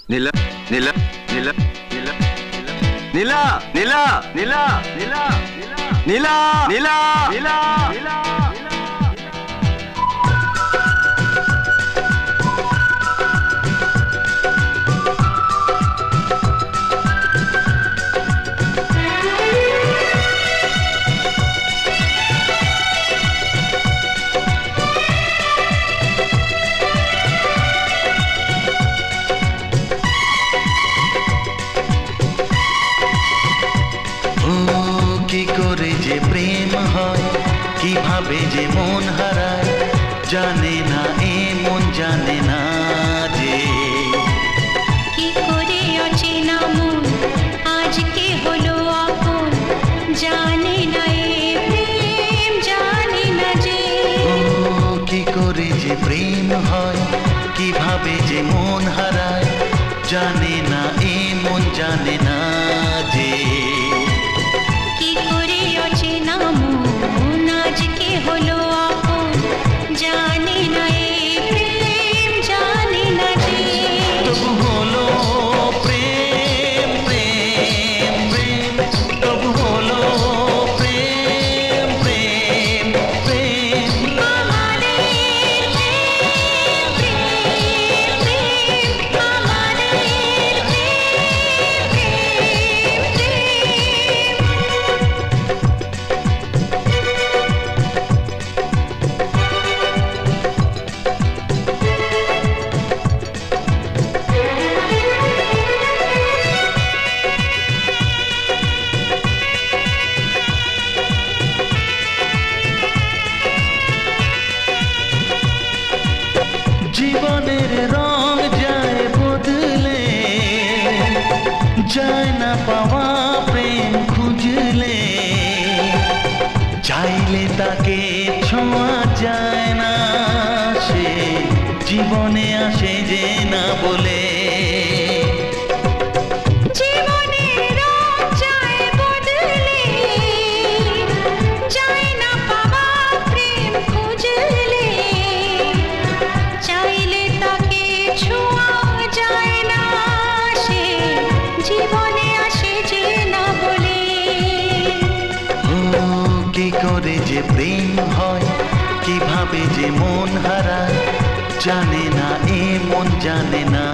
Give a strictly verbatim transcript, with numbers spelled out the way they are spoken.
নীলা নীলা নীলা নীলা নীলা নীলা নীলা নীলা নীলা নীলা নীলা নীলা কি করে যে প্রেম হয় কিভাবে যে মন হারায় জানে না এ মন জানে না যে কি করে অচেনা মন আজকে হলো আপন জানে না এ প্রেম জানে না যে কি করে যে প্রেম হয় কিভাবে যে মন হারায় জানে না এ মন জানে না যে কি করে অচেনা মন আজকে হলো আপন জানে না এ প্রেম জানে না যে তবু হলো প্রেম প্রেম প্রেম তবু হলো প্রেম প্রেম প্রেম আমাদের প্রেম প্রেম প্রেম আমাদের প্রেম প্রেম জীবনের রং যায় বদলে যায় না পাওয়া প্রেম খুঁজলে চাইলে তাকে ছোঁয়া যায় না সে জীবনে আসে যে না বলে জীবনের রং যায় বদলে যায় না পাওয়া প্রেম খুঁজলে চাইলে তাকে ছোঁয়া যায় না সে জীবনে আসে যে না বলে ও কি করে যে প্রেম হয় কিভাবে যে মন হারায় জানে না এ মন জানে না